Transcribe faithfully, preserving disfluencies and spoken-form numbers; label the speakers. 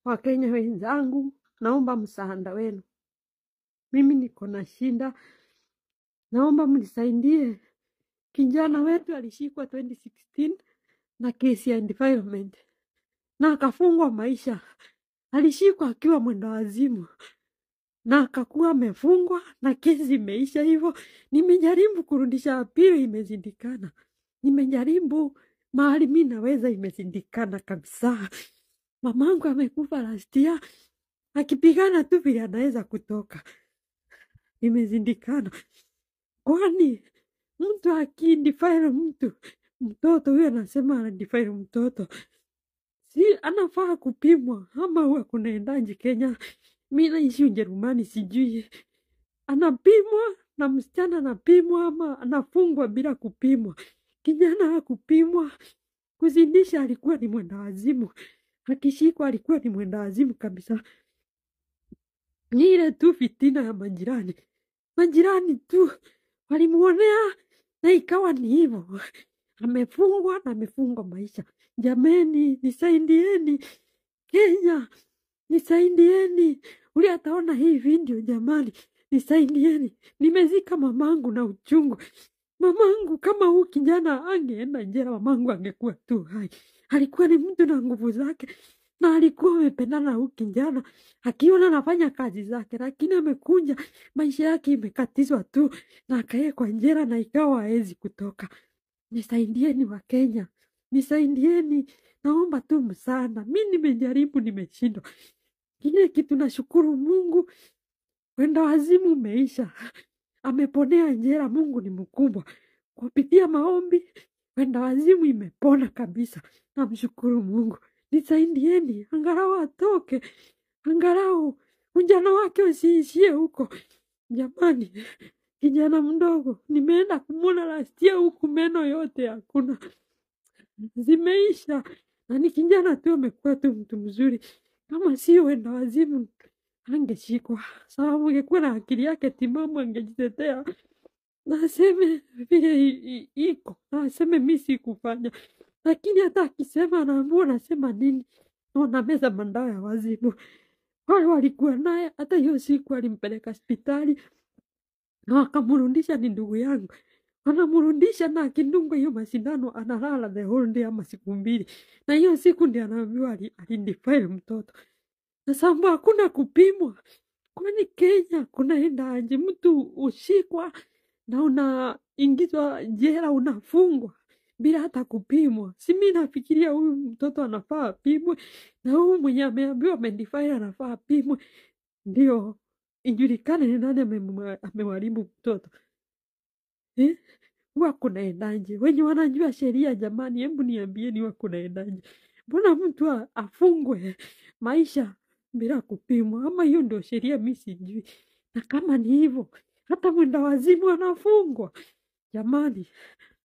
Speaker 1: Wakenya wenzangu, naomba msaada wenu. Mimi niko na shinda. Naomba mnisaidie. Kijana wetu alishikwa twenty sixteen na kesi ya environment. Na akafungwa maisha. Alishikwa akiwa mwenda wazimu. Na akakuwa amefungwa na kesi imeisha hivyo. Nimejaribu kurudisha apili, imezindikana. Nimejaribu mahali mimi naweza, imezindikana kabisa. Mamangu amekufa last year. Akipigana tu vile anaweza kutoka. Imezindikana. Kwani mtu akidefile mtu mtoto, huyo anasema anadefile mtoto, si anafaa kupimwa ama huwa kunaendaje Kenya? Mimi naishi Ujerumani, sijui anapimwa na msichana anapimwa ama anafungwa bila kupimwa. Kijana hakupimwa. Kuzindisha alikuwa ni mwenda wazimu. Akishikwa alikuwa ni mwenda wazimu kabisa. Ni ile tu fitina ya majirani. Majirani tu walimuonea na ikawa ni hivyo. Amefungwa na amefungwa maisha. Jameni, nisaidieni. Kenya, nisaidieni. Ule ataona hii video, jamani, nisaidieni. Nimezika mamangu na uchungu. Mamangu, kama huu kijana angeenda jela, mamangu angekuwa tu hai. Alikuwa ni mtu na nguvu zake. Na alikuwa amependana na huu kijana. Akiona anafanya kazi zake. Lakini amekuja, maisha yake imekatizwa tu. Na akaekwa jela na ikawa haezi kutoka. Nisaidieni wa Kenya. Nisaidieni. Naomba tu msaada. Mimi nimejaribu, nimeshindwa. Kile kitu nashukuru Mungu, wenda wazimu umeisha. Ameponea jela. Mungu ni mkubwa. Kupitia maombi, wenda wazimu imepona kabisa. Namshukuru Mungu. Nisaidieni, angalau atoke. Angalau ujana wake usiishie huko. Jamani, kijana mdogo, nimeenda kumwona last year huku, meno yote hakuna. Zimeisha. Na ni kijana tu amekuwa tu mtu mzuri. Kama sio wenda wazimu angeshikwa. Sababu angekuwa na akili yake timamu, angejitetea. Na aseme vile iko. Na aseme mimi sikufanya. Lakini hata akisema anaambiwa nasema nini? Na meza mandawa ya wazimu. Wale walikuwa naye hata hiyo siku alimpeleka hospitali. Na wakamrudisha, ni ndugu yangu. Wanamrudisha na akidungwa hiyo masindano analala the whole day ama siku mbili. Na hiyo siku ndiye anaambiwa alidefile mtoto. Na sababu hakuna kupimwa. Kwani Kenya kunaenda aje? Mtu ushikwa na unaingizwa jela, unafungwa bila hata kupimwa. Si mimi nafikiria huyu mtoto anafaa apimwe, na huyu mwenye ameambiwa amedefile anafaa apimwe, ndio ijulikane ni nani amemharibu mtoto. Eh? Huwa kunaendaje? Wenye wanajua sheria, jamani, hebu niambieni huwa kunaendaje? Mbona mtu afungwe maisha bila kupimwa? Ama hiyo ndio sheria, mimi sijui. Na kama ni hivyo, hata mwenda wazimu anafungwa. Jamani,